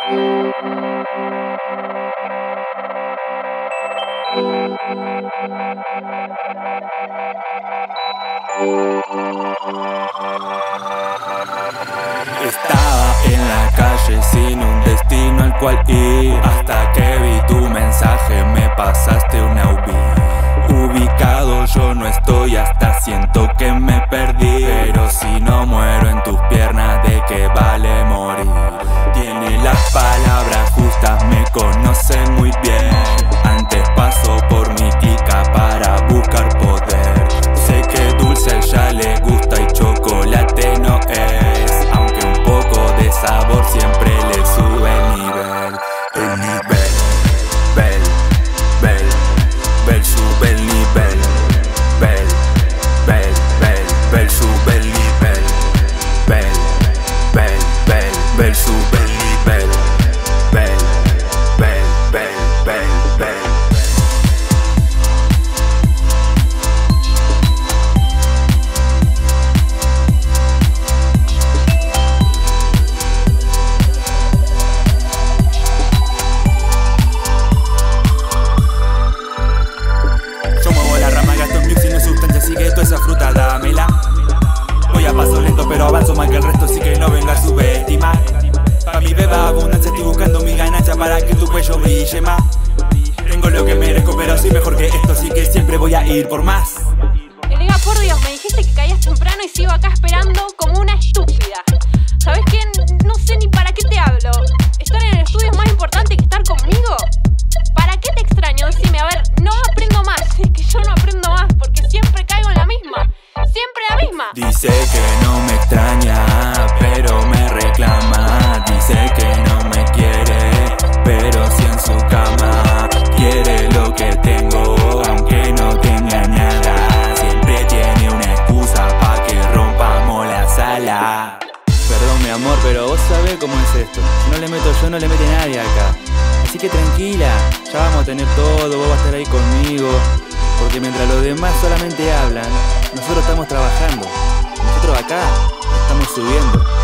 Estaba en la calle sin un destino al cual ir, hasta que vi tu mensaje, me pasaste una ubicado yo no estoy, hasta siento que me perdí. Pero si no muero en tus piernas, ¿de qué vale morir? Tiene las palabras justas, me conoce muy bien. Antes pasó por mi tica para buscar poder. Sé que dulce a ella le gusta y chocolate no es, aunque un poco de sabor siempre le sube el nivel. El nivel, sube el nivel. Sube el nivel. Sube el nivel. Yo muevo la rama, gasto en mix y no sustancia, así que toda esa fruta dámela. Voy a paso lento pero avanzo más que el resto, así que no venga a subestimar. Pa' mi beba abundancia estoy buscando mi ganancia para que tu cuello brille más. Tengo lo que merezco pero soy mejor que esto, así que siempre voy a ir por más. Elega, por Dios, me dijiste que caías temprano y sigo acá esperando como una estúpida. ¿Sabes qué? No sé ni para qué te hablo. ¿Estar en el estudio es más importante que estar conmigo? ¿Para qué te extraño? Decime, a ver, no aprendo más. Es que yo no aprendo más porque siempre caigo en la misma. Siempre la misma. Dice que no me extraña, pero me reclama. Dice que no me quiere, pero sí en su cama. Quiere lo que tengo, aunque no tenga nada. Siempre tiene una excusa pa' que rompamos la sala. Perdón mi amor, pero vos sabés cómo es esto. Si no le meto yo, no le mete nadie acá. Así que tranquila, ya vamos a tener todo, vos vas a estar ahí conmigo. Porque mientras los demás solamente hablan, nosotros estamos trabajando. Nosotros acá estamos subiendo.